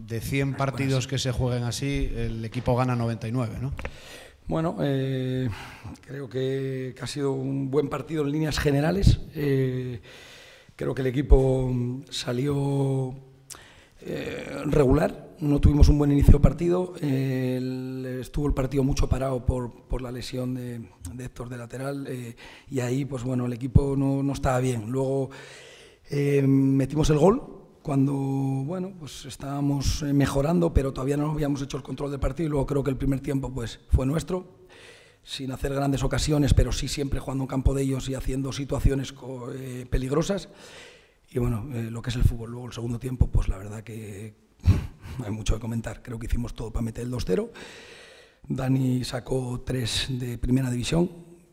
de 100 partidos que se jueguen así, el equipo gana 99, ¿no? Bueno, creo que ha sido un buen partido en líneas generales. Creo que el equipo salió regular, no tuvimos un buen inicio de partido, estuvo el partido mucho parado por la lesión de Héctor de lateral, y ahí pues bueno, el equipo no estaba bien. Luego metimos el gol cuando bueno, pues estábamos mejorando, pero todavía no habíamos hecho el control del partido, y luego creo que el primer tiempo pues fue nuestro, sin hacer grandes ocasiones, pero sí siempre jugando en campo de ellos y haciendo situaciones peligrosas. Y bueno, lo que es el fútbol. Luego el segundo tiempo, pues la verdad que no hay mucho que comentar. Creo que hicimos todo para meter el 2-0. Dani sacó 3 de primera división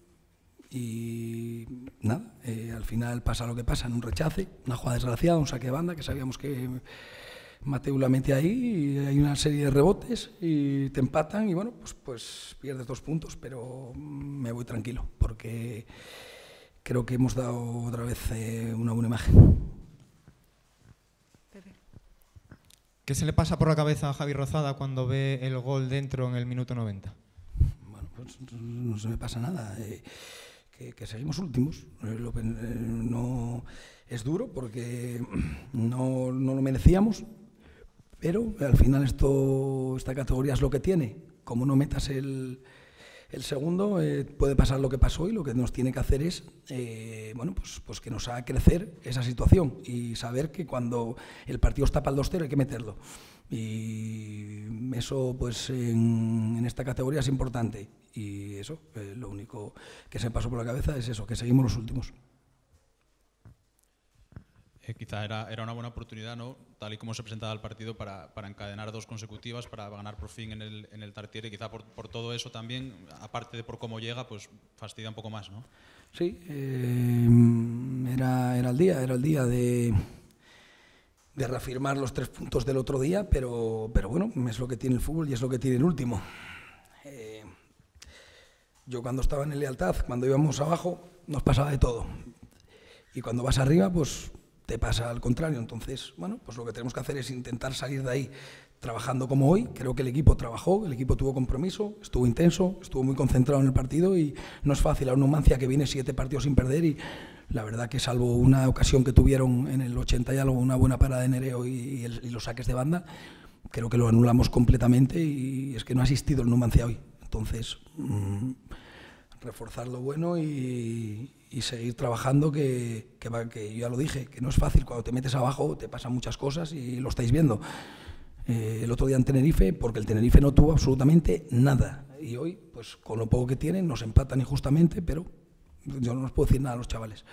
y nada, al final pasa lo que pasa, en un rechace, una jugada desgraciada, un saque de banda, que sabíamos que Mateu la mete ahí, y hay una serie de rebotes y te empatan y bueno, pues pierdes 2 puntos, pero me voy tranquilo porque creo que hemos dado otra vez una buena imagen. ¿Qué se le pasa por la cabeza a Javi Rozada cuando ve el gol dentro en el minuto 90? Bueno, pues no se me pasa nada. Que seguimos últimos. No, es duro porque no lo merecíamos, pero al final esta categoría es lo que tiene. Como no metas el segundo, puede pasar lo que pasó, y lo que nos tiene que hacer es bueno, pues que nos haga crecer esa situación y saber que cuando el partido está para el 2-0 hay que meterlo. Y eso pues en esta categoría es importante, y eso, lo único que se me pasó por la cabeza es eso, que seguimos los últimos. Quizá era una buena oportunidad, ¿no?, tal y como se presentaba el partido, para encadenar 2 consecutivas, para ganar por fin en el Tartiere, y quizá por todo eso también, aparte de por cómo llega, pues fastidia un poco más, ¿no? Sí, era el día de reafirmar los 3 puntos del otro día, pero bueno, es lo que tiene el fútbol y es lo que tiene el último. Yo cuando estaba en el Lealtad, cuando íbamos abajo, nos pasaba de todo, y cuando vas arriba, pues te pasa al contrario. Entonces, bueno, pues lo que tenemos que hacer es intentar salir de ahí trabajando como hoy. Creo que el equipo trabajó, el equipo tuvo compromiso, estuvo intenso, estuvo muy concentrado en el partido, y no es fácil a un Numancia que viene 7 partidos sin perder, y la verdad que salvo una ocasión que tuvieron en el 80 y algo, una buena parada de Nereo y los saques de banda, creo que lo anulamos completamente, y es que no ha asistido el Numancia hoy. Entonces, reforzar lo bueno y seguir trabajando, que yo ya lo dije, que no es fácil. Cuando te metes abajo te pasan muchas cosas y lo estáis viendo. El otro día en Tenerife, porque el Tenerife no tuvo absolutamente nada, y hoy, pues con lo poco que tienen, nos empatan injustamente, pero yo no les puedo decir nada a los chavales.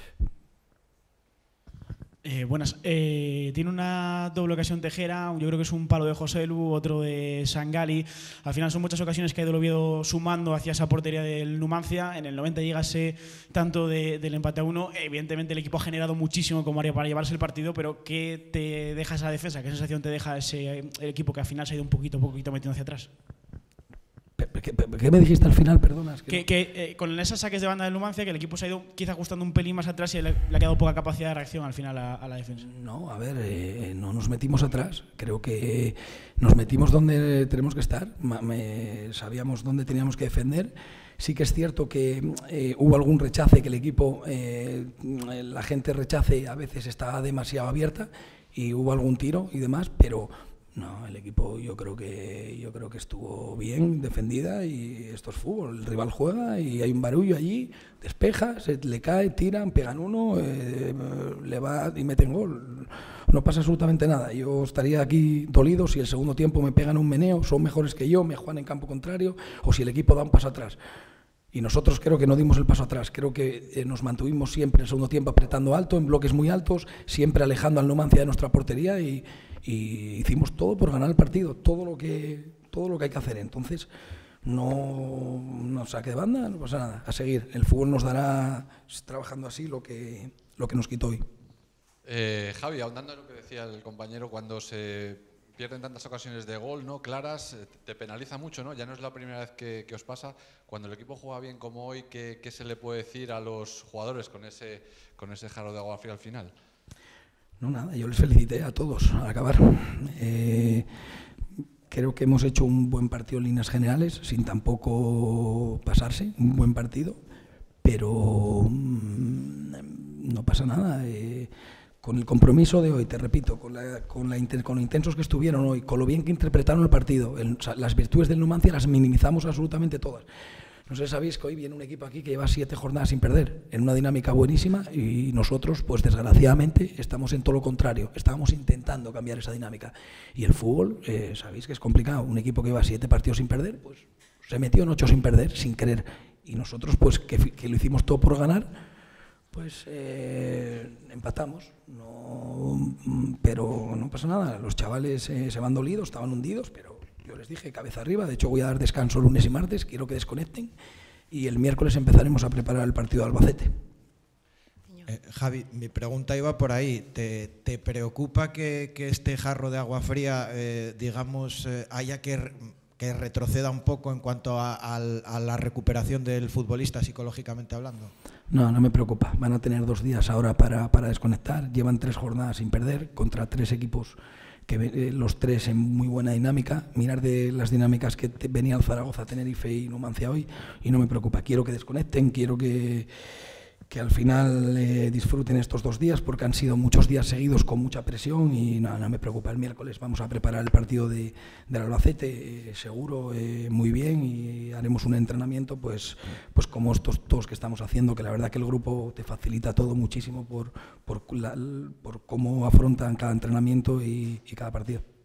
Buenas. Tiene una doble ocasión Tejera, yo creo que es un palo de Joselu, otro de Sangali. Al final son muchas ocasiones que ha ido el Oviedo sumando hacia esa portería del Numancia. En el 90 llega ese tanto del empate a 1. Evidentemente el equipo ha generado muchísimo como área para llevarse el partido, pero ¿qué te deja esa defensa? ¿Qué sensación te deja el equipo que al final se ha ido un poquito metiendo hacia atrás? ¿Qué me dijiste al final? Perdona. Con esos saques de banda del Numancia, que el equipo se ha ido quizá ajustando un pelín más atrás y le ha quedado poca capacidad de reacción al final a la defensa. No, a ver, no nos metimos atrás. Creo que nos metimos donde tenemos que estar. Sabíamos dónde teníamos que defender. Sí que es cierto que hubo algún rechace, que el equipo, la gente rechace, a veces está demasiado abierta, y hubo algún tiro y demás, pero no, el equipo yo creo que estuvo bien defendida, y esto es fútbol. El rival juega y hay un barullo allí, despeja, se le cae, tiran, pegan uno, le va y meten gol. No pasa absolutamente nada. Yo estaría aquí dolido si el segundo tiempo me pegan un meneo, son mejores que yo, me juegan en campo contrario, o si el equipo da un paso atrás. Y nosotros creo que no dimos el paso atrás. Creo que nos mantuvimos siempre en el segundo tiempo apretando alto, en bloques muy altos, siempre alejando al Numancia de nuestra portería, y hicimos todo por ganar el partido, todo lo que hay que hacer. Entonces, no saque de banda, no pasa nada. A seguir, el fútbol nos dará, trabajando así, lo que nos quitó hoy. Javi, ahondando en lo que decía el compañero, cuando se pierden tantas ocasiones de gol, ¿no?, claras, te penaliza mucho, ¿no? Ya no es la primera vez que os pasa. Cuando el equipo juega bien como hoy, ¿qué se le puede decir a los jugadores con ese jarro de agua fría al final? No, nada, yo les felicité a todos al acabar. Creo que hemos hecho un buen partido en líneas generales, sin tampoco pasarse, un buen partido, pero no pasa nada. Con el compromiso de hoy, te repito, con lo intensos que estuvieron hoy, con lo bien que interpretaron el partido, las virtudes del Numancia las minimizamos absolutamente todas. No sé si sabéis que hoy viene un equipo aquí que lleva 7 jornadas sin perder, en una dinámica buenísima, y nosotros, pues desgraciadamente, estamos en todo lo contrario. Estábamos intentando cambiar esa dinámica. Y el fútbol, sabéis que es complicado. Un equipo que lleva 7 partidos sin perder, pues se metió en 8 sin perder, sin querer. Y nosotros, pues que lo hicimos todo por ganar, pues empatamos. Pero no pasa nada. Los chavales se van dolidos, estaban hundidos, pero yo les dije cabeza arriba. De hecho, voy a dar descanso lunes y martes, quiero que desconecten, y el miércoles empezaremos a preparar el partido de Albacete. Javi, mi pregunta iba por ahí. ¿Te preocupa que este jarro de agua fría, digamos, haya que retroceda un poco en cuanto a la recuperación del futbolista psicológicamente hablando? No, no me preocupa. Van a tener 2 días ahora para desconectar. Llevan 3 jornadas sin perder contra 3 equipos que los 3 en muy buena dinámica. Mirar de las dinámicas que venía el Zaragoza, Tenerife y Numancia hoy, y no me preocupa. Quiero que desconecten, quiero que al final disfruten estos 2 días, porque han sido muchos días seguidos con mucha presión, y no me preocupa. El miércoles vamos a preparar el partido del Albacete, seguro, muy bien, y haremos un entrenamiento pues como estos todos que estamos haciendo, que la verdad que el grupo te facilita todo muchísimo por cómo afrontan cada entrenamiento y cada partido.